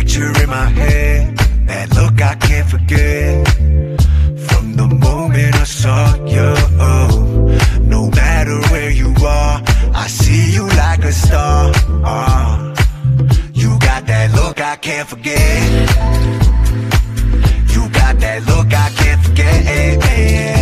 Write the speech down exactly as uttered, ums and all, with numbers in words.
picture in my head, that look I can't forget. From the moment I saw you, no matter where you are, I see you like a star. uh, You got that look I can't forget. You got that look I can't forget.